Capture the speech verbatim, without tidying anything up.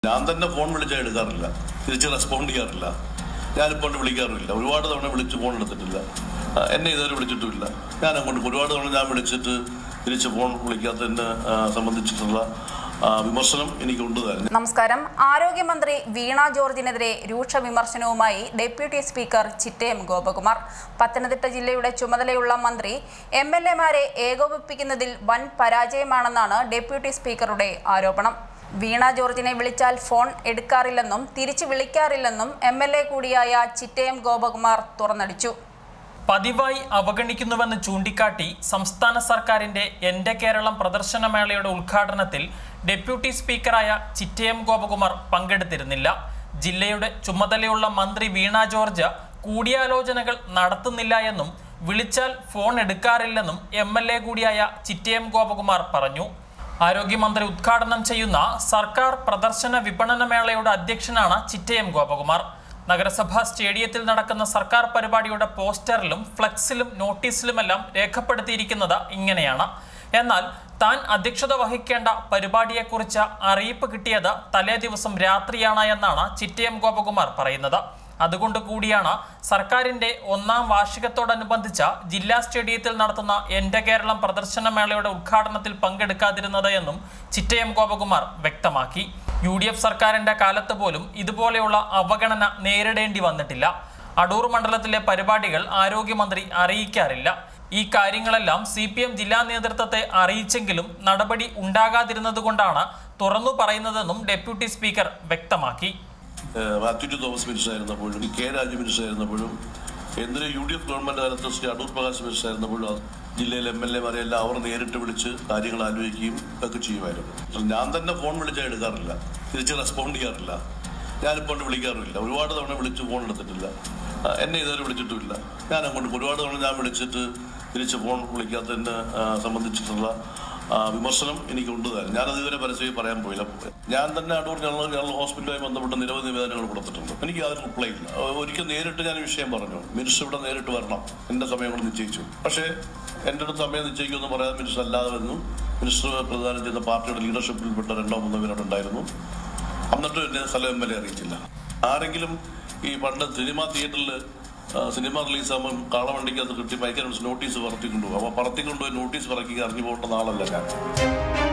ഞാൻ തന്നെ ഫോൺ വിളിച്ചാൽ എടുക്കാറില്ല, തിരിച്ച് റെസ്പോണ്ട് ചെയ്യാറില്ല. ഞാനിപ്പോൾ വിളിക്കാറില്ല. ഒരുപാട് തവണ വിളിച്ച് ഫോൺ എടുത്തിട്ടില്ല. എന്നെ ഇതുവരെ വിളിച്ചിട്ടുമില്ല. ഞാൻ അങ്ങോട്ട് ഒരുപാട് തവണ ഞാൻ വിളിച്ചിട്ട് തിരിച്ച് ഫോൺ വിളിക്കാത്തതിനെ സംബന്ധിച്ചിട്ടുള്ള വിമർശനം എനിക്കുണ്ട് തന്നെ. നമസ്കാരം. ആരോഗ്യമന്ത്രി വീണ ജോർജിനെതിരെ രൂക്ഷ വിമർശനവുമായി ഡെപ്യൂട്ടി സ്പീക്കർ ചിറ്റയം ഗോപകുമാർ. പത്തനംതിട്ട ജില്ലയുടെ ചുമതലയുള്ള മന്ത്രി എം എൽ എമാരെ ഏകോപിപ്പിക്കുന്നതിൽ വൻ പരാജയമാണെന്നാണ് ഡെപ്യൂട്ടി സ്പീക്കറുടെ ആരോപണം. വീണ ജോർജിനെ വിളിച്ചാൽ ഫോൺ എടുക്കാറില്ലെന്നും തിരിച്ചു വിളിക്കാറില്ലെന്നും എം എൽ എ കൂടിയായ ചിറ്റയം ഗോപകുമാർ തുറന്നടിച്ചു. പതിവായി അവഗണിക്കുന്നുവെന്ന് ചൂണ്ടിക്കാട്ടി സംസ്ഥാന സർക്കാരിന്റെ എന്റെ കേരളം പ്രദർശനമേളയുടെ ഉദ്ഘാടനത്തിൽ ഡെപ്യൂട്ടി സ്പീക്കറായ ചിറ്റയം ഗോപകുമാർ പങ്കെടുത്തിരുന്നില്ല. ജില്ലയുടെ ചുമതലയുള്ള മന്ത്രി വീണ ജോർജ് കൂടിയാലോചനകൾ നടത്തുന്നില്ല എന്നും വിളിച്ചാൽ ഫോൺ എടുക്കാറില്ലെന്നും എം എൽ എ കൂടിയായ ചിറ്റയം ഗോപകുമാർ പറഞ്ഞു. ആരോഗ്യമന്ത്രി ഉദ്ഘാടനം ചെയ്യുന്ന സർക്കാർ പ്രദർശന വിപണന മേളയുടെ അധ്യക്ഷനാണ് ചിറ്റയം ഗോപകുമാർ. നഗരസഭാ സ്റ്റേഡിയത്തിൽ നടക്കുന്ന സർക്കാർ പരിപാടിയുടെ പോസ്റ്ററിലും ഫ്ലക്സിലും നോട്ടീസിലുമെല്ലാം രേഖപ്പെടുത്തിയിരിക്കുന്നത് ഇങ്ങനെയാണ്. എന്നാൽ താൻ അധ്യക്ഷത വഹിക്കേണ്ട പരിപാടിയെക്കുറിച്ച് അറിയിപ്പ് കിട്ടിയത് തലേ ദിവസം രാത്രിയാണ് എന്നാണ് ചിറ്റയം ഗോപകുമാർ പറയുന്നത്. അതുകൊണ്ട് കൂടിയാണ് സർക്കാരിന്റെ ഒന്നാം വാർഷികത്തോടനുബന്ധിച്ച ജില്ലാ സ്റ്റേഡിയത്തിൽ നടത്തുന്ന എന്റെ കേരളം പ്രദർശനമേളയുടെ ഉദ്ഘാടനത്തിൽ പങ്കെടുക്കാതിരുന്നത് എന്നും ചിറ്റയം ഗോപകുമാർ വ്യക്തമാക്കി. യു ഡി എഫ് സർക്കാരിന്റെ കാലത്ത് പോലും ഇതുപോലെയുള്ള അവഗണന നേരിടേണ്ടി വന്നിട്ടില്ല. അടൂർ മണ്ഡലത്തിലെ പരിപാടികൾ ആരോഗ്യമന്ത്രി അറിയിക്കാറില്ല. ഈ കാര്യങ്ങളെല്ലാം സി പി എം ജില്ലാ നേതൃത്വത്തെ അറിയിച്ചെങ്കിലും നടപടി ഉണ്ടാകാതിരുന്നതുകൊണ്ടാണ് തുറന്നു പറയുന്നതെന്നും ഡെപ്യൂട്ടി സ്പീക്കർ വ്യക്തമാക്കി. മാത്യു തോമസ് മിനിസ്റ്റർ ആയിരുന്നപ്പോഴും കെ രാജു മിനിസ്റ്റർ ആയിരുന്നപ്പോഴും എന്തിനും യു ഡി എഫ് ഗവൺമെന്റ് കാലത്ത് ശ്രീ അടൂർ പ്രകാശ് മിനിസ്റ്റർ ആയിരുന്നപ്പോഴും ജില്ലയിലെ എം എൽ എമാരെല്ലാം അവർ നേരിട്ട് വിളിച്ച് കാര്യങ്ങൾ ആലോചിക്കുകയും ഒക്കെ ചെയ്യുമായിരുന്നു. ഞാൻ തന്നെ ഫോൺ വിളിച്ചാൽ എടുക്കാറില്ല, തിരിച്ച് റെസ്പോണ്ട് ചെയ്യാറില്ല. ഞാനിപ്പോൾ വിളിക്കാറില്ല. ഒരുപാട് തവണ വിളിച്ച് ഫോൺ എടുത്തിട്ടില്ല. എന്നെ ഇതുവരെ വിളിച്ചിട്ടുമില്ല. ഞാൻ അങ്ങോട്ട് ഒരുപാട് തവണ ഞാൻ വിളിച്ചിട്ട് തിരിച്ച് ഫോൺ വിളിക്കാത്തതിനെ സംബന്ധിച്ചിട്ടുള്ള വിമർശനം എനിക്കുണ്ട് തന്നെ. ഞാനത് ഇതുവരെ പരസ്യം പറയാൻ പോയില്ല. ഞാൻ തന്നെ അടൂർ ജനറൽ ജനറൽ ഹോസ്പിറ്റലുമായി ബന്ധപ്പെട്ട് നിരവധി നിവേദനങ്ങൾ കൊടുത്തിട്ടുണ്ട്. എനിക്ക് യാതൊരു റിപ്ലൈ ഇല്ല. ഒരിക്കൽ നേരിട്ട് ഞാൻ വിഷയം പറഞ്ഞു, മിനിസ്റ്റർ ഇവിടെ നേരിട്ട് വരണം, എൻ്റെ സമയം കൂടെ നിശ്ചയിച്ചു. പക്ഷേ എൻ്റെ അടുത്ത് സമയം നിശ്ചയിക്കുമെന്ന് പറയാതെ മിനിസ്റ്റർ അല്ലാതെ വന്നു. മിനിസ്റ്റർ പ്രധാനം ചെയ്യുന്ന പാർട്ടിയുടെ ലീഡർഷിപ്പിൽപ്പെട്ട രണ്ടോ മൂന്നോ പേരോടുണ്ടായിരുന്നു. എന്നിട്ട് എന്നെ സ്ഥലം എം എൽ എ അറിയിച്ചില്ല. ആരെങ്കിലും ഈ പണ്ട് സിനിമാ തിയേറ്ററിൽ സിനിമ റിലീസാകുമ്പോൾ കാളവണ്ടിക്ക് അത് കിട്ടി ഭയങ്കര നോട്ടീസ് പറത്തിക്കൊണ്ടുപോകും. അപ്പോൾ പറത്തിക്കൊണ്ടുപോയി നോട്ടീസ് പറക്കി അറിഞ്ഞു പോകേണ്ട ആളല്ല ഞാൻ.